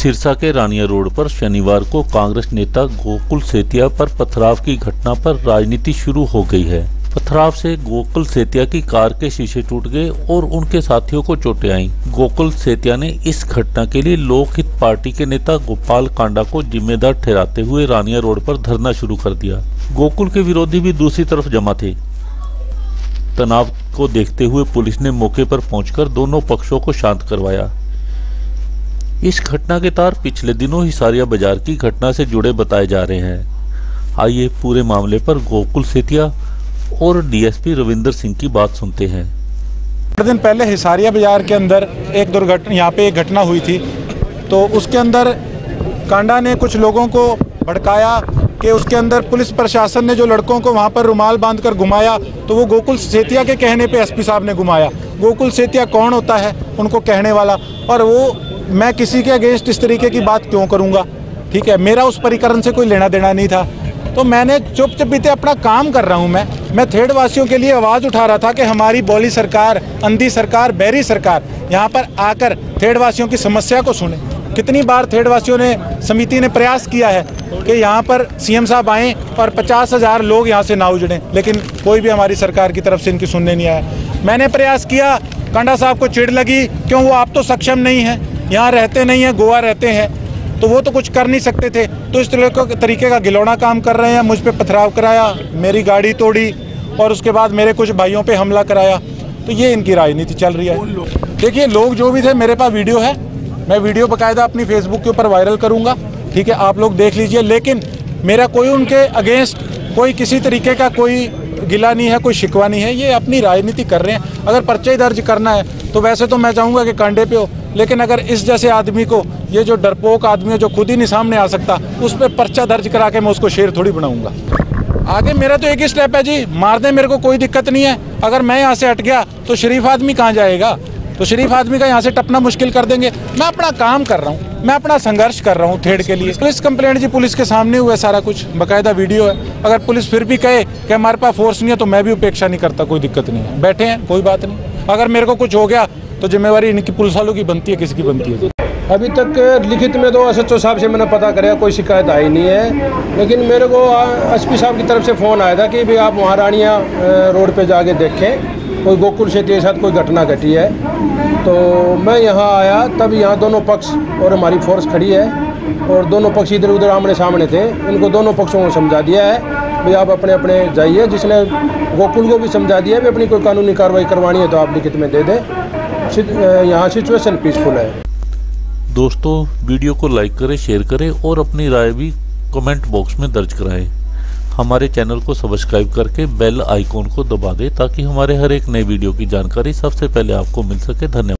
सिरसा के रानिया रोड पर शनिवार को कांग्रेस नेता गोकुल सेतिया पर पथराव की घटना पर राजनीति शुरू हो गई है। पथराव से गोकुल सेतिया की कार के शीशे टूट गए और उनके साथियों को चोटें आईं। गोकुल सेतिया ने इस घटना के लिए लोकहित पार्टी के नेता गोपाल कांडा को जिम्मेदार ठहराते हुए रानिया रोड पर धरना शुरू कर दिया। गोकुल के विरोधी भी दूसरी तरफ जमा थे। तनाव को देखते हुए पुलिस ने मौके पर पहुंचकर दोनों पक्षों को शांत करवाया। इस घटना के तार पिछले दिनों हिसारिया बाजार की घटना से जुड़े बताए जा रहे हैं। आइए पूरे मामले पर गोकुल सेतिया और डीएसपी रविंदर सिंह की बात सुनते हैं। 8 दिन पहले हिसारिया बाजार के अंदर एक दुर्घटना, यहाँ पे एक घटना हुई थी, तो उसके अंदर कांडा ने कुछ लोगों को भड़काया कि उसके अंदर पुलिस प्रशासन ने जो लड़कों को वहाँ पर रुमाल बांधकर घुमाया, तो वो गोकुल सेतिया के कहने पे एसपी साहब ने घुमाया। गोकुल सेतिया कौन होता है उनको कहने वाला, और वो मैं किसी के अगेंस्ट इस तरीके की बात क्यों करूँगा, ठीक है। मेरा उस परिकरण से कोई लेना देना नहीं था, तो मैंने चुपचाप अपना काम कर रहा हूँ। मैं थेड़ वासियों के लिए आवाज़ उठा रहा था कि हमारी बोली सरकार, अंधी सरकार, बहरी सरकार यहाँ पर आकर थेड़ वासियों की समस्या को सुने। कितनी बार थेड़ वासियों ने, समिति ने प्रयास किया है कि यहाँ पर सीएम साहब आएँ और 50,000 लोग यहाँ से ना उजड़ें, लेकिन कोई भी हमारी सरकार की तरफ से इनकी सुनने नहीं आया। मैंने प्रयास किया, कांडा साहब को चिढ़ लगी, क्यों वो आप तो सक्षम नहीं हैं, यहाँ रहते नहीं हैं, गोवा रहते हैं, तो वो तो कुछ कर नहीं सकते थे। तो इस तरीके का गिलौना काम कर रहे हैं। मुझ पे पथराव कराया, मेरी गाड़ी तोड़ी और उसके बाद मेरे कुछ भाइयों पे हमला कराया। तो ये इनकी राजनीति चल रही है। देखिए, लोग जो भी थे, मेरे पास वीडियो है, मैं वीडियो बाकायदा अपनी फेसबुक के ऊपर वायरल करूँगा, ठीक है, आप लोग देख लीजिए। लेकिन मेरा कोई उनके अगेंस्ट कोई किसी तरीके का कोई गिला नहीं है, कोई शिकवा नहीं है। ये अपनी राजनीति कर रहे हैं। अगर पर्चा दर्ज करना है तो वैसे तो मैं चाहूँगा कि कांडे पे हो, लेकिन अगर इस जैसे आदमी को, ये जो डरपोक आदमी है जो खुद ही नहीं सामने आ सकता, उस पर पर्चा दर्ज करा के मैं उसको शेर थोड़ी बनाऊंगा। आगे मेरा तो एक ही स्टेप है जी, मार दे, मेरे को कोई दिक्कत नहीं है। अगर मैं यहाँ से हट गया तो शरीफ आदमी कहाँ जाएगा, तो शरीफ आदमी का यहाँ से टपना मुश्किल कर देंगे। मैं अपना काम कर रहा हूँ, मैं अपना संघर्ष कर रहा हूँ थेड़ के लिए। पुलिस कंप्लेंट जी, पुलिस के सामने हुआ सारा कुछ, बाकायदा वीडियो है। अगर पुलिस फिर भी कहे कि हमारे पास फोर्स नहीं है तो मैं भी उपेक्षा नहीं करता, कोई दिक्कत नहीं है, बैठे हैं, कोई बात नहीं। अगर मेरे को कुछ हो गया तो जिम्मेवारी इनकी पुलिस वालों की बनती है, किसी की बनती है। अभी तक लिखित में तो एसएचओ साहब से मैंने पता कराया, कोई शिकायत आई नहीं है। लेकिन मेरे को एसपी साहब की तरफ से फ़ोन आया था कि भाई आप वहाँ रानिया रोड पे जाके देखें, कोई गोकुल सेतिया के साथ कोई घटना घटी है। तो मैं यहाँ आया, तब यहाँ दोनों पक्ष और हमारी फोर्स खड़ी है और दोनों पक्ष इधर उधर आमने सामने थे। इनको दोनों पक्षों को समझा दिया है भाई आप अपने अपने जाइए। जिसने गोकुल को भी समझा दिया है, अपनी कोई कानूनी कार्रवाई करवानी है तो आप लिखित में दे दें। यहाँ सिचुएशन पीसफुल है। दोस्तों, वीडियो को लाइक करें, शेयर करें और अपनी राय भी कमेंट बॉक्स में दर्ज कराएं। हमारे चैनल को सब्सक्राइब करके बेल आइकॉन को दबा दें ताकि हमारे हर एक नए वीडियो की जानकारी सबसे पहले आपको मिल सके। धन्यवाद।